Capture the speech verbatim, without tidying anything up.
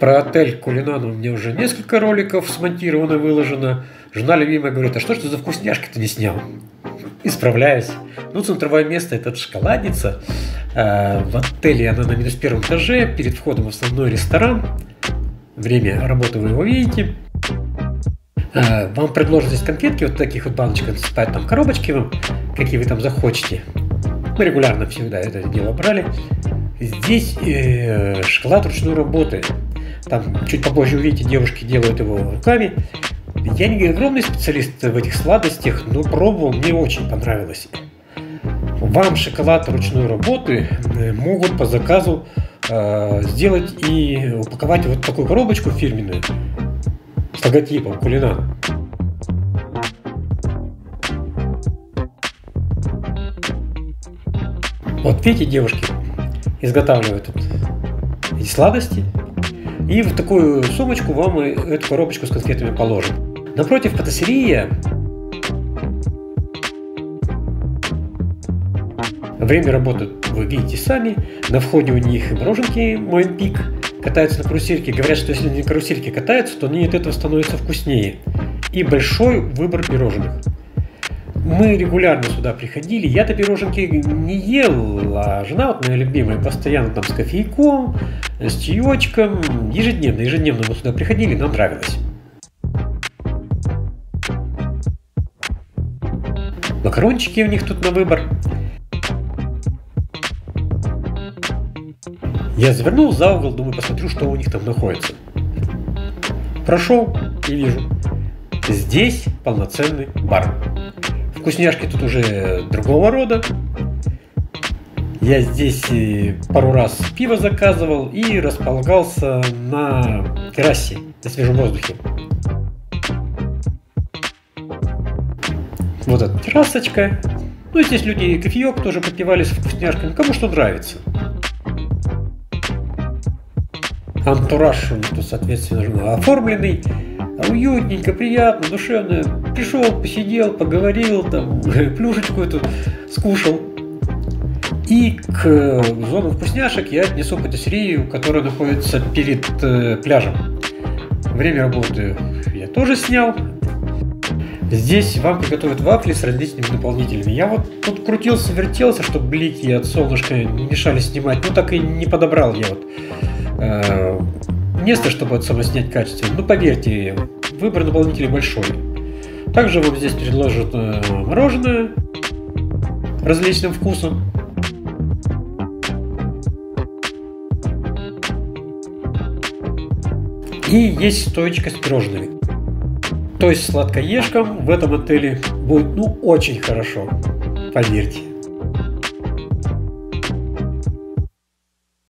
Про отель Кулинан у меня уже несколько роликов смонтировано, выложено. Жена любимая говорит: а что ж ты за вкусняшки-то не снял? Исправляюсь. Ну, центровое место — это шоколадница. В отеле она на минус первом этаже, перед входом в основной ресторан. Время работы вы его видите. Вам предложат здесь конфетки, вот таких вот баночках, насыпают там коробочки вам, какие вы там захочете. Мы регулярно всегда это дело брали. Здесь э, шоколад ручной работы. Там чуть попозже увидите, девушки делают его руками. Я не огромный специалист в этих сладостях, но пробовал, мне очень понравилось. Вам шоколад ручной работы могут по заказу э, сделать и упаковать вот такую коробочку фирменную с логотипом Кулинан. Вот видите, девушки изготавливают эти сладости, и в такую сумочку вам эту коробочку с конфетами положат. Напротив пассерия. Время работы вы видите сами. На входе у них мороженки Моенпик катаются на карусельке. Говорят, что если на карусельке катаются, то они от этого становятся вкуснее. И большой выбор пирожных. Мы регулярно сюда приходили. Я-то пироженки не ел, а жена, вот моя любимая, постоянно там с кофейком, с чаечком. Ежедневно, ежедневно мы сюда приходили, нам нравилось. Макарончики у них тут на выбор. Я завернул за угол, думаю, посмотрю, что у них там находится. Прошел и вижу. Здесь полноценный бар. Вкусняшки тут уже другого рода. Я здесь пару раз пиво заказывал и располагался на террасе, на свежем воздухе. Вот эта террасочка. Ну и здесь люди кофеек тоже попивали с вкусняшками, кому что нравится. Антураж у них тут, соответственно, оформленный. Уютненько, приятно, душевно. Пришел, посидел, поговорил, там, плюшечку эту скушал. И к зоне вкусняшек я отнесу пассерию, которая находится перед э, пляжем. Время работы я тоже снял. Здесь вам приготовят вафли с различными наполнителями. Я вот тут крутился, вертелся, чтобы блики от солнышка не мешали снимать. Но так и не подобрал я вот э, место, чтобы отсамоснять качественно. Ну, поверьте, выбор наполнителей большой. Также вам здесь предложат э, мороженое различным вкусом. И есть стоечка с пирожными. То есть сладкоежкам в этом отеле будет, ну, очень хорошо, поверьте.